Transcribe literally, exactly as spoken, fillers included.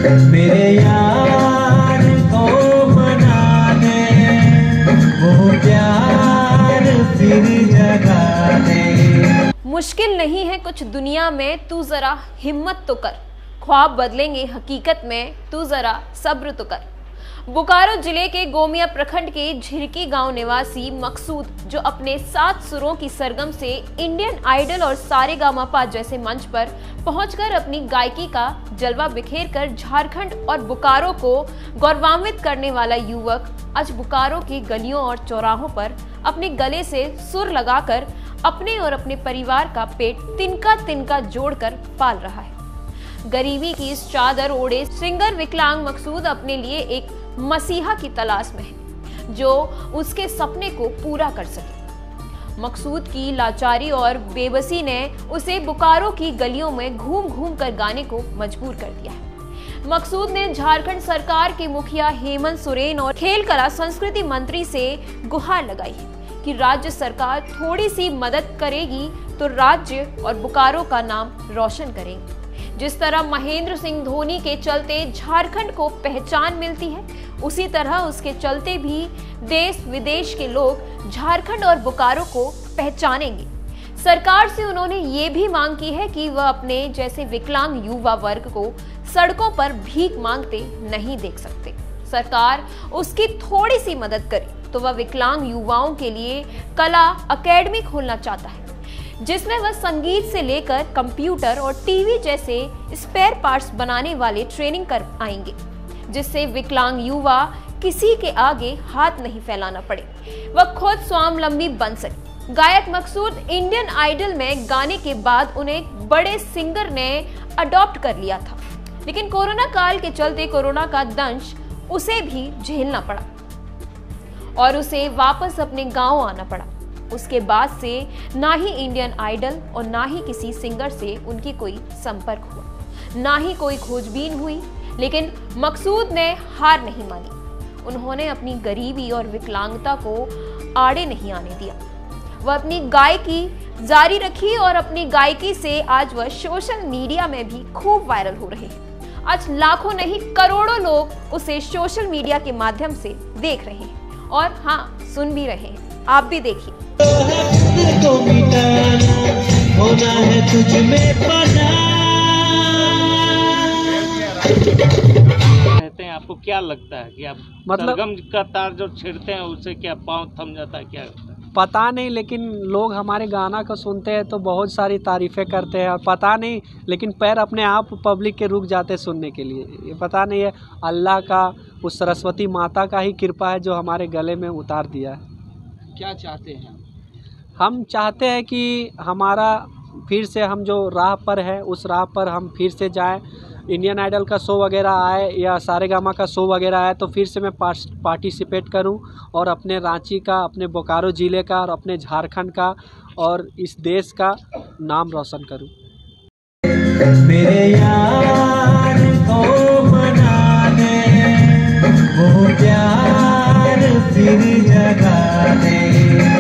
मेरे यार को मना दे, वो प्यार फिर जगा दे। मुश्किल नहीं है कुछ दुनिया में, तू जरा हिम्मत तो कर, ख्वाब बदलेंगे हकीकत में, तू जरा सब्र तो कर। बोकारो जिले के गोमिया प्रखंड के झिरकी गांव निवासी मकसूद, जो अपने सात सुरों की सरगम से इंडियन आइडल और सारेगामापा जैसे मंच पर पहुंचकर अपनी गायकी का जलवा बिखेर कर झारखंड और बोकारो को गौरवान्वित करने वाला युवक, आज बोकारो की गलियों और चौराहों पर अपने गले से सुर लगाकर अपने और अपने परिवार का पेट तिनका तिनका जोड़कर पाल रहा है। गरीबी की इस चादर ओढ़े सिंगर विकलांग मकसूद अपने लिए एक मसीहा की तलाश में है, जो उसके सपने को पूरा कर सके। मकसूद की लाचारी और बेबसी ने उसे बोकारो की गलियों में घूम घूम कर गाने को मजबूर कर दिया है। मकसूद ने झारखंड सरकार के मुखिया हेमंत सोरेन और खेल कला संस्कृति मंत्री से गुहार लगाई है कि राज्य सरकार थोड़ी सी मदद करेगी तो राज्य और बोकारो का नाम रोशन करेंगे। जिस तरह महेंद्र सिंह धोनी के चलते झारखंड को पहचान मिलती है, उसी तरह उसके चलते भी देश विदेश के लोग झारखंड और बोकारो को पहचानेंगे। सरकार से उन्होंने ये भी मांग की है कि वह अपने जैसे विकलांग युवा वर्ग को सड़कों पर भीख मांगते नहीं देख सकते। सरकार उसकी थोड़ी सी मदद करे तो वह विकलांग युवाओं के लिए कला अकेडमी खोलना चाहता है, जिसमें वह संगीत से लेकर कंप्यूटर और टीवी जैसे स्पेयर पार्ट्स बनाने वाले ट्रेनिंग कर आएंगे, जिससे विकलांग युवा किसी के आगे हाथ नहीं फैलाना पड़े, वह खुद स्वावलंबी बन सके। गायक मकसूद इंडियन आइडल में गाने के बाद उन्हें एक बड़े सिंगर ने अडॉप्ट कर लिया था, लेकिन कोरोना काल के चलते कोरोना का दंश उसे भी झेलना पड़ा और उसे वापस अपने गांव आना पड़ा। उसके बाद से ना ही इंडियन आइडल और ना ही किसी सिंगर से उनकी कोई संपर्क हुआ, ना ही कोई खोजबीन हुई, लेकिन मकसूद ने हार नहीं मानी। उन्होंने अपनी गरीबी और विकलांगता को आड़े नहीं आने दिया। वह अपनी गायकी जारी रखी और अपनी गायकी से आज वह सोशल मीडिया में भी खूब वायरल हो रहे हैं। आज लाखों नहीं करोड़ों लोग उसे सोशल मीडिया के माध्यम से देख रहे हैं और हाँ, सुन भी रहे हैं। आप भी देखिए। तो मिटाना होना है तुझ में पना। कहते हैं, आपको क्या लगता है कि आप मतलब सरगम का तार जो छेड़ते हैं उससे क्या पाँव थम जाता है, क्या होता है? पता नहीं, लेकिन लोग हमारे गाना को सुनते हैं तो बहुत सारी तारीफ़ें करते हैं और पता नहीं, लेकिन पैर अपने आप पब्लिक के रुक जाते सुनने के लिए। ये पता नहीं है, अल्लाह का, उस सरस्वती माता का ही कृपा है जो हमारे गले में उतार दिया है। क्या चाहते हैं हम चाहते हैं कि हमारा फिर से हम जो राह पर है उस राह पर हम फिर से जाएं। इंडियन आइडल का शो वगैरह आए या सारेगामा का शो वगैरह आए तो फिर से मैं पार्टिसिपेट करूं और अपने रांची का, अपने बोकारो ज़िले का और अपने झारखंड का और इस देश का नाम रोशन करूं। मेरे यार